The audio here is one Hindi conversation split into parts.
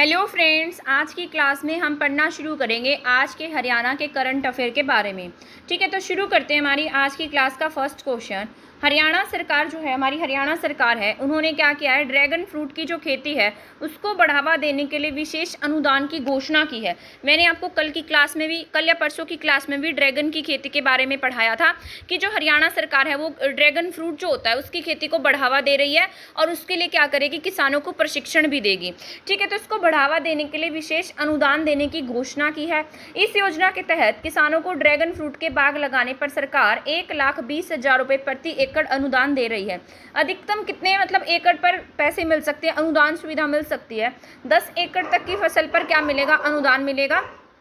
हेलो फ्रेंड्स, आज की क्लास में हम पढ़ना शुरू करेंगे आज के हरियाणा के करंट अफेयर के बारे में। ठीक है, तो शुरू करते हैं हमारी आज की क्लास का फर्स्ट क्वेश्चन। हरियाणा सरकार जो है, हमारी हरियाणा सरकार है, उन्होंने क्या किया है, ड्रैगन फ्रूट की जो खेती है उसको बढ़ावा देने के लिए विशेष अनुदान की घोषणा की है। मैंने आपको कल की क्लास में भी, कल या परसों की क्लास में भी ड्रैगन की खेती के बारे में पढ़ाया था कि जो हरियाणा सरकार है वो ड्रैगन फ्रूट जो होता है उसकी खेती को बढ़ावा दे रही है और उसके लिए क्या करेगी, किसानों को प्रशिक्षण भी देगी। ठीक है, तो इसको बढ़ावा देने के लिए विशेष अनुदान देने की घोषणा की है। इस योजना के तहत किसानों को ड्रैगन फ्रूट के बाग लगाने पर सरकार 1,20,000 रुपये प्रति एकड़ अनुदान दे रही है। अधिकतम कितने एकड़ पर पैसे मिल सकते हैं, अनुदान सुविधा मिल सकती है। 10 एकड़ तक की फसल पर क्या मिलेगा, अनुदान मिलेगा।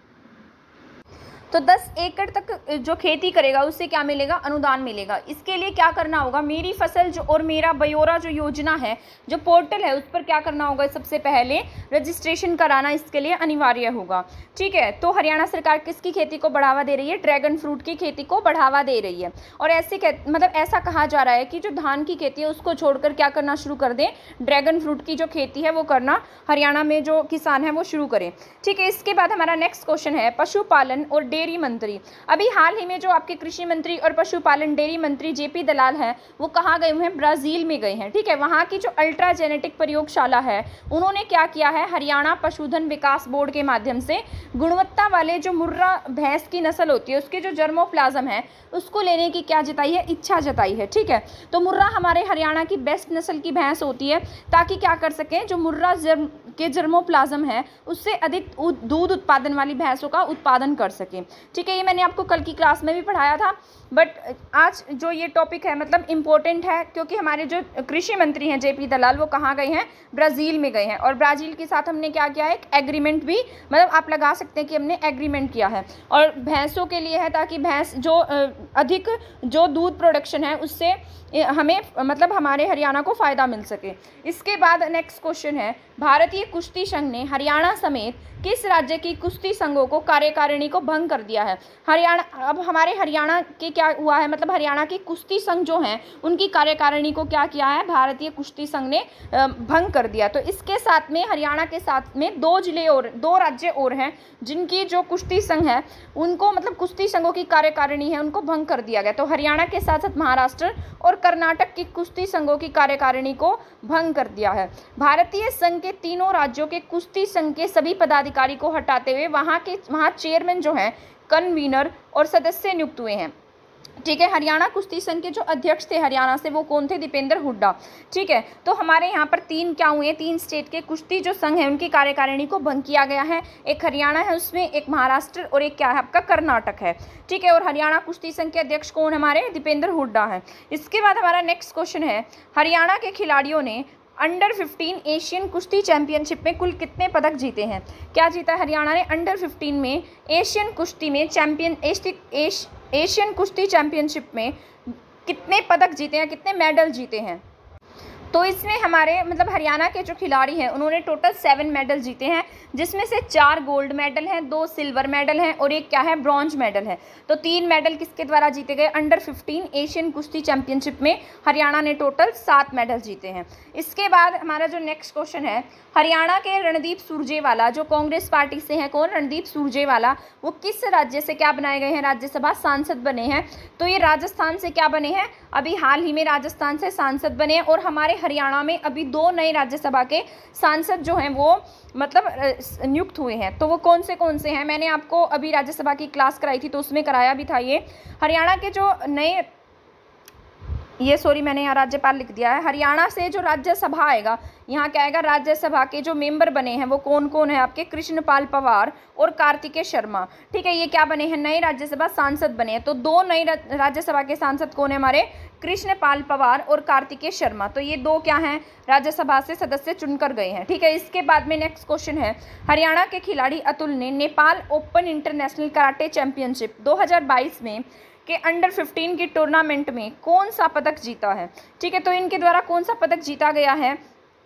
तो 10 एकड़ तक जो खेती करेगा उससे क्या मिलेगा, अनुदान मिलेगा। इसके लिए क्या करना होगा, मेरी फसल जो और मेरा ब्यौरा जो योजना है, जो पोर्टल है, उस पर क्या करना होगा, सबसे पहले रजिस्ट्रेशन कराना इसके लिए अनिवार्य होगा। ठीक है, तो हरियाणा सरकार किसकी खेती को बढ़ावा दे रही है, ड्रैगन फ्रूट की खेती को बढ़ावा दे रही है। और ऐसे ऐसा कहा जा रहा है कि जो धान की खेती है उसको छोड़कर क्या करना शुरू कर दें, ड्रैगन फ्रूट की जो खेती है वो करना हरियाणा में जो किसान है वो शुरू करें। ठीक है, इसके बाद हमारा नेक्स्ट क्वेश्चन है पशुपालन और डेयरी मंत्री। अभी हाल ही में जो आपके कृषि मंत्री और पशुपालन डेयरी मंत्री जेपी दलाल हैं वो कहाँ गए हुए हैं, ब्राजील में गए हैं। ठीक है, वहाँ की जो अल्ट्रा जेनेटिक प्रयोगशाला है उन्होंने क्या किया है, हरियाणा पशुधन विकास बोर्ड के माध्यम से गुणवत्ता वाले जो मुर्रा भैंस की नस्ल होती है उसके जो जर्मोप्लाज्म है उसको लेने की क्या जताई है, इच्छा जताई है। ठीक है, तो मुर्रा हमारे हरियाणा की बेस्ट नस्ल की भैंस होती है ताकि क्या कर सकें, जो मुर्रा के जर्मोप्लाज्म है उससे अधिक दूध उत्पादन वाली भैंसों का उत्पादन कर सकें। ठीक है, ये मैंने आपको कल की क्लास में भी पढ़ाया था, बट आज जो ये टॉपिक है इम्पोर्टेंट है क्योंकि हमारे जो कृषि मंत्री हैं जेपी दलाल वो कहाँ गए हैं, ब्राज़ील में गए हैं। और ब्राज़ील के साथ हमने क्या किया है, एक एग्रीमेंट भी आप लगा सकते हैं कि हमने एग्रीमेंट किया है और भैंसों के लिए है ताकि भैंस जो अधिक जो दूध प्रोडक्शन है उससे हमें हमारे हरियाणा को फ़ायदा मिल सके। इसके बाद नेक्स्ट क्वेश्चन है, भारतीय कुश्ती संघ ने हरियाणा समेत किस राज्य की कुश्ती संघों को कार्यकारिणी को भंग कर दिया है। हरियाणा, अब हमारे हरियाणा के क्या हुआ है, हरियाणा की कुश्ती संघ जो हैं उनकी कार्यकारिणी को क्या किया है, भारतीय कुश्ती संघ ने भंग कर दिया। तो इसके साथ में हरियाणा के साथ में 2 राज्य और हैं जिनकी जो कुश्ती संघ है उनको कुश्ती संघों की कार्यकारिणी है उनको भंग कर दिया गया। तो हरियाणा के साथ साथ महाराष्ट्र और कर्नाटक की कुश्ती संघों की कार्यकारिणी को भंग कर दिया है। भारतीय संघ के तीनों राज्यों के कुश्ती संघ के सभी पदाधिकारी को हटाते हुए वहाँ चेयरमैन जो हैं, कन्वीनर और सदस्य नियुक्त हुए हैं। ठीक है, हरियाणा कुश्ती संघ के जो अध्यक्ष थे हरियाणा से वो कौन थे, दीपेंद्र हुड्डा। ठीक है, तो हमारे यहाँ पर 3 क्या हुए, 3 स्टेट के कुश्ती जो संघ है उनकी कार्यकारिणी को भंग किया गया है। एक हरियाणा है, उसमें एक महाराष्ट्र और एक क्या है आपका कर्नाटक है। ठीक है, और हरियाणा कुश्ती संघ के अध्यक्ष कौन हमारे, दीपेंद्र हुड्डा है। इसके बाद हमारा नेक्स्ट क्वेश्चन है, हरियाणा के खिलाड़ियों ने अंडर 15 एशियन कुश्ती चैंपियनशिप में कुल कितने पदक जीते हैं। क्या जीता है हरियाणा ने, अंडर 15 में एशियन कुश्ती में एशियन कुश्ती चैंपियनशिप में कितने पदक जीते हैं, कितने मेडल जीते हैं। तो इसमें हमारे हरियाणा के जो खिलाड़ी हैं उन्होंने टोटल 7 मेडल जीते हैं, जिसमें से 4 गोल्ड मेडल हैं, 2 सिल्वर मेडल हैं और एक क्या है, ब्रॉन्ज मेडल है। तो 3 मेडल किसके द्वारा जीते गए, अंडर 15 एशियन कुश्ती चैंपियनशिप में हरियाणा ने टोटल 7 मेडल जीते हैं। इसके बाद हमारा जो नेक्स्ट क्वेश्चन है, हरियाणा के रणदीप सुरजेवाला जो कांग्रेस पार्टी से हैं, कौन, रणदीप सुरजेवाला, वो किस राज्य से क्या बनाए गए हैं, राज्यसभा सांसद बने हैं। तो ये राजस्थान से क्या बने हैं, अभी हाल ही में राजस्थान से सांसद बने हैं। और हमारे हरियाणा में अभी 2 नए राज्यसभा के सांसद जो हैं वो नियुक्त हुए हैं। तो वो कौन से हैं, मैंने आपको अभी राज्यसभा की क्लास कराई थी तो उसमें कराया भी था। ये हरियाणा के जो नए, मैंने यहाँ राज्यपाल लिख दिया है। हरियाणा से जो राज्यसभा आएगा, यहाँ क्या आएगा, राज्यसभा के जो मेंबर बने हैं वो कौन कौन है आपके, कृष्णपाल पवार और कार्तिकेय शर्मा। ठीक है, ये क्या बने हैं, नए राज्यसभा सांसद बने हैं। तो 2 नए राज्यसभा के सांसद कौन है हमारे, कृष्णपाल पवार और कार्तिकेय शर्मा। तो ये 2 क्या हैं, राज्यसभा से सदस्य चुनकर गए हैं। ठीक है, इसके बाद में नेक्स्ट क्वेश्चन है, हरियाणा के खिलाड़ी अतुल ने Nepal open international karate championship 2022 में के अंडर 15 की टूर्नामेंट में कौन सा पदक जीता है। ठीक है, तो इनके द्वारा कौन सा पदक जीता गया है,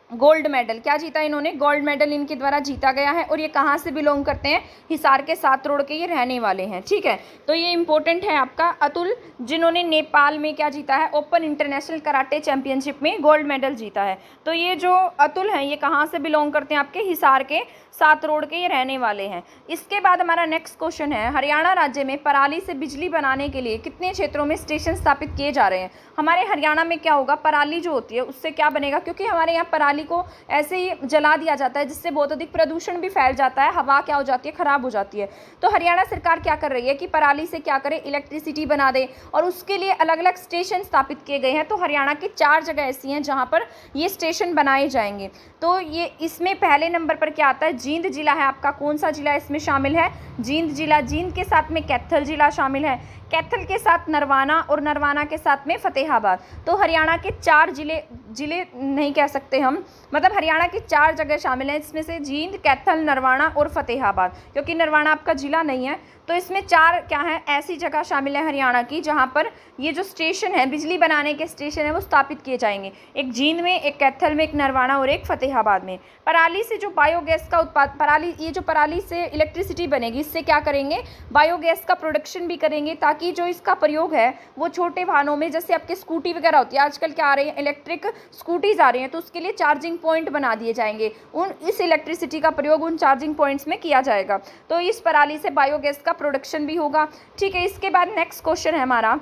गोल्ड मेडल, क्या जीता इन्होंने, गोल्ड मेडल इनके द्वारा जीता गया है। और ये कहाँ से बिलोंग करते हैं, हिसार के 7 रोड के ये रहने वाले हैं, ठीक है। तो ये इंपॉर्टेंट है आपका। अतुल, जिन्होंने नेपाल में क्या जीता है, ओपन इंटरनेशनल कराटे चैंपियनशिप में गोल्ड मेडल जीता है। तो ये जो अतुल हैं ये कहाँ से बिलोंग करते हैं, आपके हिसार के 7 रोड के ये रहने वाले हैं। इसके बाद हमारा नेक्स्ट क्वेश्चन है, हरियाणा राज्य में पराली से बिजली बनाने के लिए कितने क्षेत्रों में स्टेशन स्थापित किए जा रहे हैं। हमारे हरियाणा में क्या होगा, पराली जो होती है उससे क्या बनेगा, क्योंकि हमारे यहाँ पराली को ऐसे ही जला दिया जाता है जिससे बहुत अधिक प्रदूषण भी फैल जाता है, हवा क्या हो जाती है, खराब हो जाती है। तो हरियाणा सरकार क्या कर रही है कि पराली से क्या करे, इलेक्ट्रिसिटी बना दे, और उसके लिए अलग अलग स्टेशन स्थापित किए गए हैं। तो हरियाणा की 4 जगह ऐसी हैं जहाँ पर ये स्टेशन बनाए जाएंगे। तो ये इसमें पहले नंबर पर क्या आता है, जींद जिला है आपका। कौन सा जिला इसमें शामिल है, जींद जिला। जींद के साथ में कैथल जिला शामिल है, कैथल के साथ नरवाना, और नरवाना के साथ में फतेहाबाद। तो हरियाणा के 4 जिले नहीं कह सकते हम, मतलब हरियाणा की 4 जगह शामिल हैं। इसमें से जींद, कैथल, नरवाना और फतेहाबाद, क्योंकि नरवाना आपका जिला नहीं है। तो इसमें 4 क्या है, ऐसी जगह शामिल है हरियाणा की जहाँ पर ये जो स्टेशन है, बिजली बनाने के स्टेशन है, वो स्थापित किए जाएंगे। एक जींद में, एक कैथल में, एक नरवाना और एक फतेहाबाद में। पराली से जो बायोगैस का उत्पाद, ये जो पराली से इलेक्ट्रिसिटी बनेगी, इससे क्या करेंगे, बायोगैस का प्रोडक्शन भी करेंगे, ताकि जो इसका प्रयोग है वो छोटे वाहनों में, जैसे आपके स्कूटी वगैरह होती है, आजकल क्या आ रही है, इलेक्ट्रिक स्कूटीज आ रही हैं, तो उसके लिए चार्जिंग पॉइंट बना दिए जाएंगे। इस इलेक्ट्रिसिटी का प्रयोग उन चार्जिंग पॉइंट्स में किया जाएगा। तो इस पराली से बायोगैस का प्रोडक्शन भी होगा, ठीक है। इसके बाद नेक्स्ट क्वेश्चन है हमारा,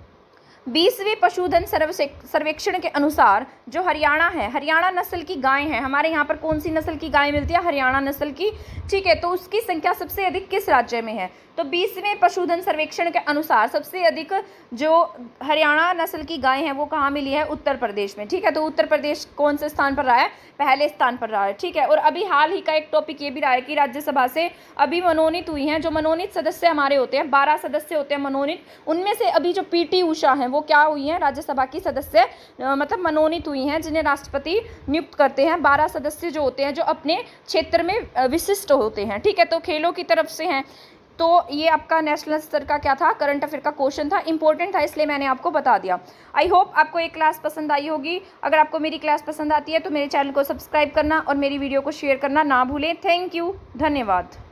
20वें पशुधन सर्वेक्षण के अनुसार जो हरियाणा है, हरियाणा नस्ल की गाय है, हमारे यहाँ पर कौन सी नस्ल की गाय मिलती है, हरियाणा नस्ल की, ठीक है। तो उसकी संख्या सबसे अधिक किस राज्य में है, तो 20वें पशुधन सर्वेक्षण के अनुसार सबसे अधिक जो हरियाणा नस्ल की गाय हैं वो कहाँ मिली है, उत्तर प्रदेश में, ठीक है। तो उत्तर प्रदेश कौन से स्थान पर रहा है, पहले स्थान पर रहा है, ठीक है। और अभी हाल ही का एक टॉपिक ये भी रहा है कि राज्यसभा से अभी मनोनीत हुई हैं, जो मनोनीत सदस्य हमारे होते हैं, 12 सदस्य होते हैं मनोनीत, उनमें से अभी जो PT उषा हैं वो क्या हुई हैं, राज्यसभा की सदस्य मतलब मनोनीत हुई हैं, जिन्हें राष्ट्रपति नियुक्त करते हैं। 12 सदस्य जो होते हैं जो अपने क्षेत्र में विशिष्ट होते हैं, ठीक है। तो खेलों की तरफ से हैं। तो ये आपका नेशनल स्तर का क्या था, करंट अफेयर का क्वेश्चन था, इंपॉर्टेंट था, इसलिए मैंने आपको बता दिया। आई होप आपको ये क्लास पसंद आई होगी। अगर आपको मेरी क्लास पसंद आती है तो मेरे चैनल को सब्सक्राइब करना और मेरी वीडियो को शेयर करना ना भूलें। थैंक यू, धन्यवाद।